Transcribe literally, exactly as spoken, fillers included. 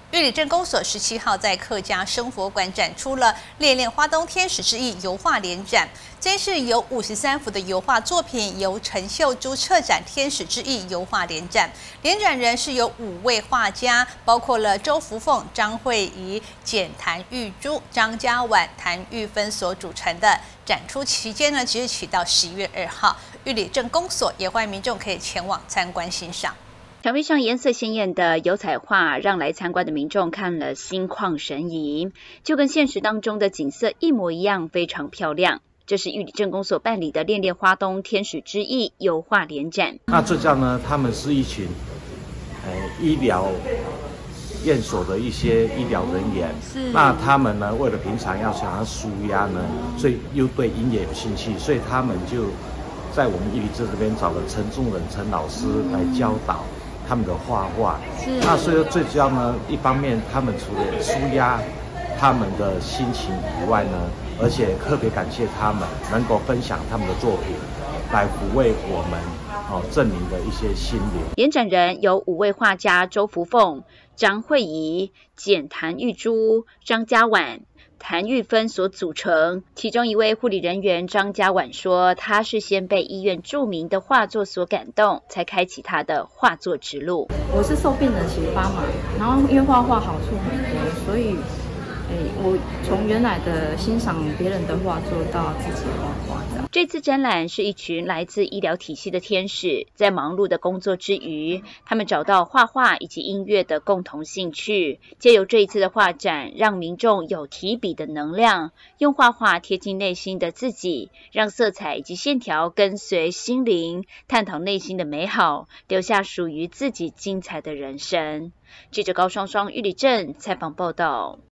玉里镇公所十七号在客家生活馆展出了《恋恋花东天使之意》油画联展，这是由五十三幅的油画作品由陈秀珠策展《天使之意》油画联展。联展人是由五位画家，包括了周福凤、张慧仪、简谭玉珠、张家婉、谭玉芬所组成的。展出期间呢，即日起到十一月二号，玉里镇公所也欢迎民众可以前往参观欣赏。 墙壁上颜色鲜艳的油彩画，让来参观的民众看了心旷神怡，就跟现实当中的景色一模一样，非常漂亮。这是玉里镇公所办理的“恋恋花东天使之意”油画联展。 那这家呢，他们是一群呃医疗院所的一些医疗人员，是那他们呢，为了平常要想要舒压呢，所以又对音乐有兴趣，所以他们就在我们玉里镇这边找了陈仲仁陈老师来教导他们的画画。那所以最主要呢，一方面他们除了舒压他们的心情以外呢，而且特别感谢他们能够分享他们的作品，来抚慰我们哦镇民的一些心灵。 联展人有五位画家：周福凤、张慧仪、简谭玉珠、张家婉、谭玉芬所组成。其中一位护理人员张家婉说，他是先被医院著名的画作所感动，才开启他的画作之路。 我是受病人启发嘛，然后因为画画好处很多，所以哎，我从原来的欣赏别人的画作到自己画画这样。 这次展览是一群来自医疗体系的天使，在忙碌的工作之余，他们找到画画以及音乐的共同兴趣，借由这一次的画展，让民众有提笔的能量，用画画贴近内心的自己，让色彩以及线条跟随心灵，探讨内心的美好，留下属于自己精彩的人生。记者高双双玉里镇采访报道。